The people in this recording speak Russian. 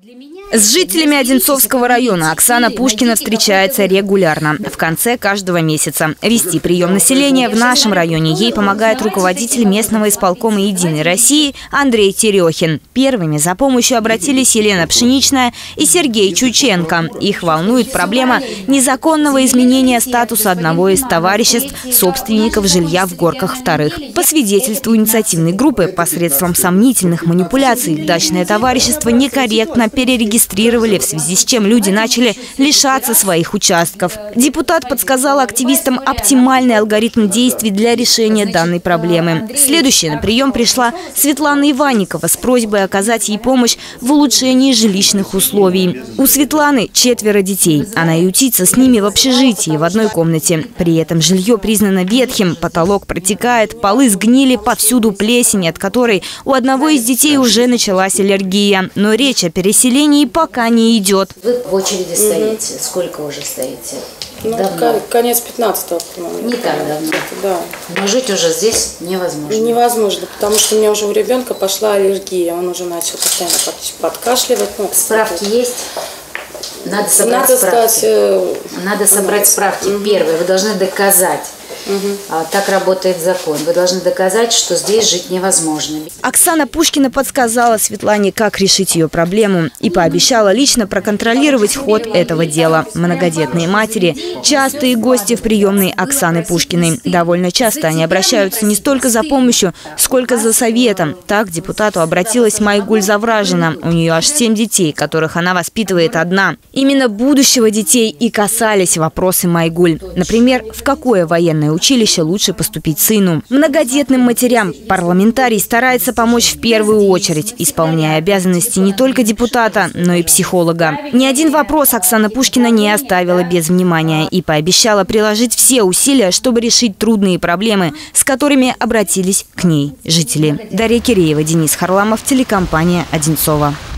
С жителями Одинцовского района Оксана Пушкина встречается регулярно, в конце каждого месяца. Вести прием населения в нашем районе ей помогает руководитель местного исполкома «Единой России» Андрей Терехин. Первыми за помощью обратились Елена Пшеничная и Сергей Чученко. Их волнует проблема незаконного изменения статуса одного из товариществ собственников жилья в Горках вторых. По свидетельству инициативной группы, посредством сомнительных манипуляций дачное товарищество некорректно перерегистрировали, в связи с чем люди начали лишаться своих участков. Депутат подсказал активистам оптимальный алгоритм действий для решения данной проблемы. Следующая на прием пришла Светлана Иванникова с просьбой оказать ей помощь в улучшении жилищных условий. У Светланы 4 детей. Она ютится с ними в общежитии в одной комнате. При этом жилье признано ветхим, потолок протекает, полы сгнили, повсюду плесень, от которой у одного из детей уже началась аллергия. Но речь о переселении пока не идет. Вы в очереди стоите. Сколько уже стоите? Ну, конец 15-го, по-моему. Не так давно. Да. Но жить уже здесь невозможно. Невозможно, потому что у меня уже у ребенка пошла аллергия. Он уже начал постоянно подкашливать. Справки есть? Надо собрать справки. Первое, вы должны доказать. Так работает закон. Вы должны доказать, что здесь жить невозможно. Оксана Пушкина подсказала Светлане, как решить ее проблему, и пообещала лично проконтролировать ход этого дела. Многодетные матери – частые гости в приемной Оксаны Пушкиной. Довольно часто они обращаются не столько за помощью, сколько за советом. Так к депутату обратилась Майгуль Завражина. У нее аж 7 детей, которых она воспитывает одна. Именно будущего детей и касались вопросы Майгуль. Например, в какое военное училище лучше поступить сыну. Многодетным матерям парламентарий старается помочь в первую очередь, исполняя обязанности не только депутата, но и психолога. Ни один вопрос Оксана Пушкина не оставила без внимания и пообещала приложить все усилия, чтобы решить трудные проблемы, с которыми обратились к ней жители. Дарья Киреева, Денис Харламов, телекомпания «Одинцова».